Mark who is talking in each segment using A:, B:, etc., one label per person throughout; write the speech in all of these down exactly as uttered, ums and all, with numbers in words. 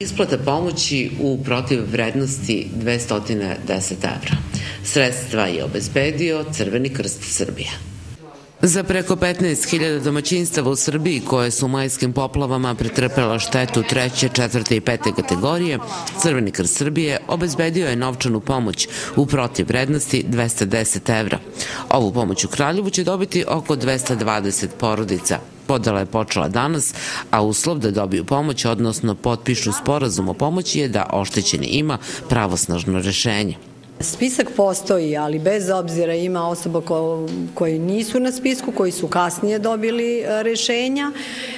A: Isplata pomoći u protivvrednosti dvesta deset evra. Sredstva je obezbedio Crveni krst Srbije. Za preko petnaest hiljada domaćinstava u Srbiji koje su u majskim poplavama pretrpela štetu treće, četvrte i pete kategorije, Crveni krst Srbije obezbedio je novčanu pomoć u protivvrednosti dvesta deset evra. Ovu pomoć u Kraljevu će dobiti oko dvesta dvadeset porodica. Podela je počela danas, a uslov da dobiju pomoć, odnosno potpišu sporazum o pomoći, je da oštećeni ima pravosnažno rešenje.
B: Spisak postoji, ali bez obzira ima osoba koji nisu na spisku, koji su kasnije dobili rešenja,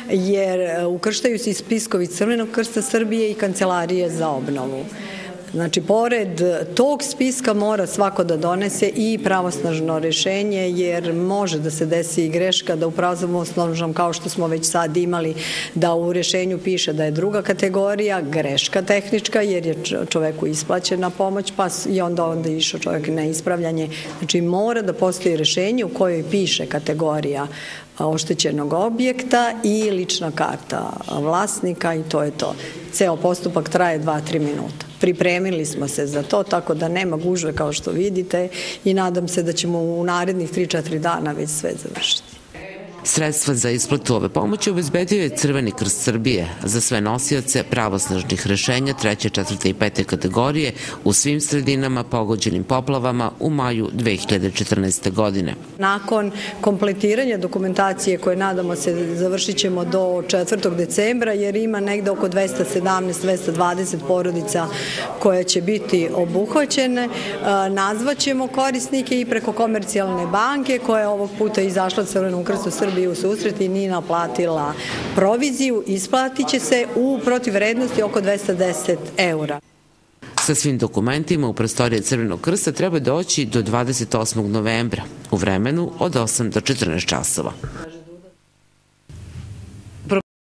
B: jer ukrštaju se i spiskovi Crvenog krsta Srbije i Kancelarije za obnovu. Znači, pored tog spiska mora svako da donese i pravosnažno rešenje, jer može da se desi i greška da u pravosnažnom, kao što smo već sad imali, da u rešenju piše da je druga kategorija, greška tehnička, jer je čoveku isplaćena pomoć, pa i onda onda išao čovek na ispravljanje. Znači, mora da postoji rešenje u kojoj piše kategorija oštećenog objekta i lična karta vlasnika i to je to. Ceo postupak traje dva do tri minuta. Pripremili smo se za to, tako da nema gužve kao što vidite i nadam se da ćemo u narednih tri do četiri dana već sve završiti.
A: Sredstva za isplatu ove pomoći obezbedio je Crveni krst Srbije za sve nosioce pravosnažnih rešenja treće, četvrte i pete kategorije u svim sredinama pogođenim poplavama u maju dve hiljade četrnaeste. godine.
B: Nakon kompletiranja dokumentacije koje nadamo se završit ćemo do četvrtog decembra, jer ima negde oko dvesta sedamnaest do dvesta dvadeset porodica koje će biti obuhvaćene, nazvaćemo korisnike i preko Komercijalne banke koja je ovog puta izašla Crvenom krstu Srbije u susret i nije naplatila proviziju, isplatit će se u protivvrednosti oko dvesta deset eura.
A: Sa svim dokumentima u prostorije Crvenog krsta treba doći do dvadeset osmog novembra u vremenu od osam do četrnaest časova.